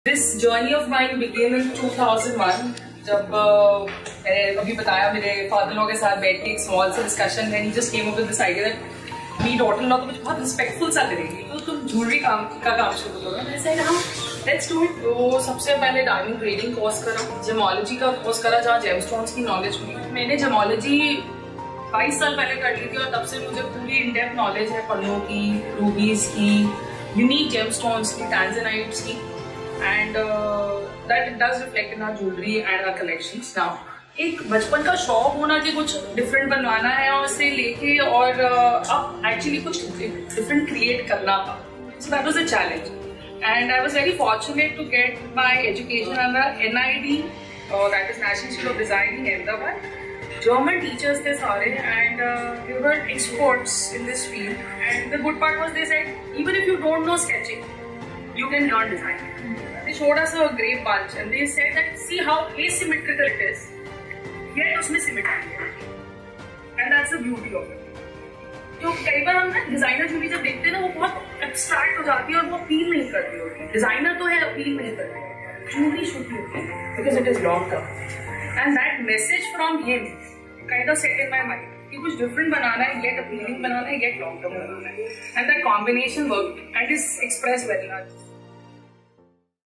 This journey of mine began in 2001 जब मैंने अभी बताया मेरे फादर लॉ के साथ बैठ के एक स्मॉल सा डिस्कशन है. He just came up with this idea that मेरी डॉटर लॉ तो मुझे बहुत रिस्पेक्टफुल सा करेगी तो तुम ज्वेलरी का काम शुरू करो. मैंने सेड हाँ लेट्स डू इट. तो सबसे पहले डायमंड ग्रेडिंग कोर्स करा, जेमोलॉजी का कोर्स करा जहाँ जेमस्टोन्स की नॉलेज हुई. मैंने जेमोलॉजी 22 साल पहले कर ली थी और तब से मुझे पूरी इन डेप्थ नॉलेज है पन्नों की, रूबीज की, यूनिक जेमस्टोन्स की, टैंजनाइट्स की. And that it does reflect in our jewelry and our collections. Now, एक बचपन का शौक होना कि कुछ डिफरेंट बनवाना है और उसे लेके और अब एक्चुअली कुछ डिफरेंट क्रिएट करना था. So that was a challenge. And I was very fortunate to get my education under NID, that is National Institute of Design in Ahmedabad. German teachers थे सारे and they were experts in this field. And the good part was they said even if you don't know sketching, you can learn design. They showed us a great bunch and they said that see how asymmetrical it is, yet उसमें symmetry है, and that's the beauty of it. तो कई बार हम ना designer jewellery जब देखते हैं ना वो बहुत एब्स्ट्रैक्ट हो जाती है और वो अपील नहीं करती होती. डिजाइनर तो है अपील नहीं करती, jewellery should be because it is long term. And that message from him kind of set in my mind कि कुछ डिफरेंट बनाना है, yet appealing बनाना है, yet long term बनाना है. And that combination worked and is expressed very much.